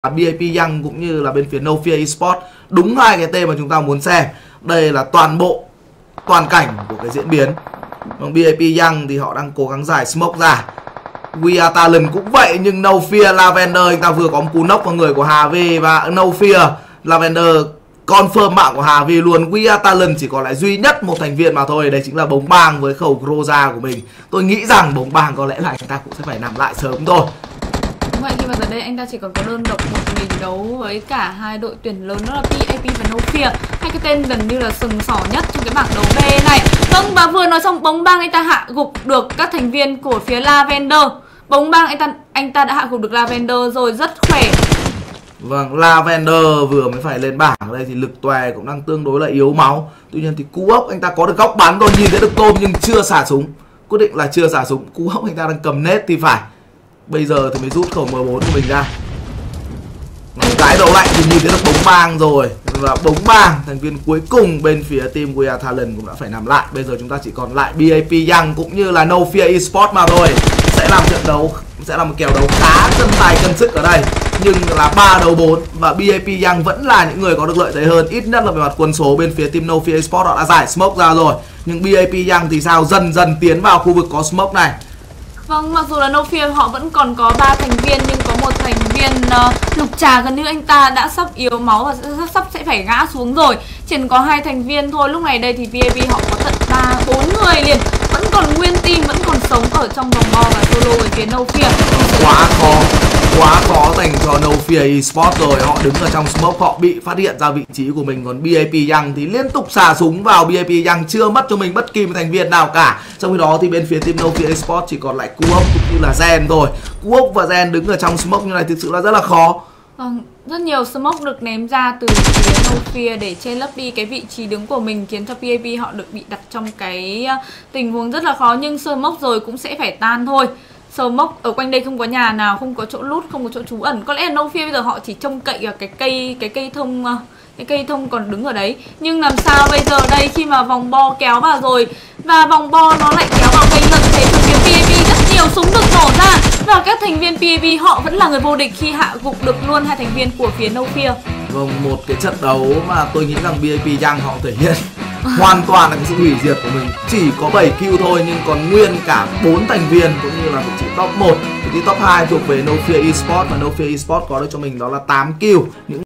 BAP Young cũng như là bên phía No Fear Esports. Đúng hai cái tên mà chúng ta muốn xem. Đây là toàn cảnh của cái diễn biến. Còn BAP Young thì họ đang cố gắng giải smoke ra. We Are Talent cũng vậy, nhưng No Fear Lavender anh ta vừa có một cú knock vào người của Hà Vi, và No Fear Lavender confirm mạng của Hà Vi luôn. We Are Talent chỉ còn lại duy nhất một thành viên mà thôi, đây chính là Bóng Bang với khẩu Groza của mình. Tôi nghĩ rằng Bóng Bang có lẽ là anh ta cũng sẽ phải nằm lại sớm thôi. Đúng vậy, khi mà giờ đây anh ta chỉ còn có đơn độc một mình đấu với cả hai đội tuyển lớn, đó là BAP và No Fear, hai cái tên gần như là sừng sỏ nhất trong cái bảng đấu B này. Vâng, và vừa nói xong, Bóng Bang anh ta hạ gục được các thành viên của phía Lavender. Bóng Bang anh ta đã hạ gục được Lavender rồi, rất khỏe. Vâng, Lavender vừa mới phải lên bảng ở đây thì lực tòe cũng đang tương đối là yếu máu. Tuy nhiên thì cú ốc anh ta có được góc bắn rồi, nhìn thấy được tôm nhưng chưa xả súng. Quyết định là chưa xả súng, cú ốc anh ta đang cầm nét thì phải. Bây giờ thì mới rút khẩu M4 của mình ra. Cái đầu lạnh thì nhìn thấy được Bóng Bang rồi. Và Bóng Bang, thành viên cuối cùng bên phía team We Are Talent cũng đã phải nằm lại. Bây giờ chúng ta chỉ còn lại BAP Young cũng như là No Fear Esports mà thôi. Sẽ làm trận đấu, sẽ là một kèo đấu khá cân tài cân sức ở đây. Nhưng là 3 đấu 4 và BAP Young vẫn là những người có được lợi thế hơn. Ít nhất là về mặt quân số, bên phía team No Fear Esports họ đã giải smoke ra rồi. Nhưng BAP Young thì sao? Dần dần tiến vào khu vực có smoke này. Vâng, mặc dù là No Fear họ vẫn còn có 3 thành viên, nhưng có một thành viên Lục Trà gần như anh ta đã sắp yếu máu và sắp sẽ phải ngã xuống rồi. Chỉ có 2 thành viên thôi. Lúc này đây thì BAP họ có tận 4 người liền, vẫn còn nguyên team, vẫn còn sống ở trong vòng bo và solo với phía No Fear. Quá khó dành cho No Fear Esports rồi. Họ đứng ở trong smoke, họ bị phát hiện ra vị trí của mình. Còn BAP Young thì liên tục xả súng vào. BAP Young chưa mất cho mình bất kỳ một thành viên nào cả. Trong khi đó thì bên phía team No Fear Esports chỉ còn lại Cú Ốc cũng như là Gen thôi. Cú Ốc và Gen đứng ở trong smoke như này thực sự là rất là khó. Rất nhiều smoke được ném ra từ phía No Fear để che lấp đi cái vị trí đứng của mình, khiến cho PAP họ được bị đặt trong cái tình huống rất là khó. Nhưng smoke rồi cũng sẽ phải tan thôi. Smoke ở quanh đây không có nhà nào, không có chỗ lút, không có chỗ trú ẩn. Có lẽ là No Fear bây giờ họ chỉ trông cậy vào cái cây thông còn đứng ở đấy. Nhưng làm sao bây giờ đây, khi mà vòng bo kéo vào rồi và vòng bo nó lại kéo vào gây lợi thế từ phía PAP, rất nhiều súng được nổ ra và các thành viên PAP họ vẫn là người vô địch khi hạ gục được luôn 2 thành viên của phía No Fear. Vâng, một cái trận đấu mà tôi nghĩ rằng BAP Young họ thể hiện hoàn toàn là cái sự hủy diệt của mình. Chỉ có 7 kill thôi nhưng còn nguyên cả 4 thành viên cũng như là vị trí top 1, vị trí top 2 thuộc về No Fear Esports, và No Fear Esports có được cho mình đó là 8 kill. Những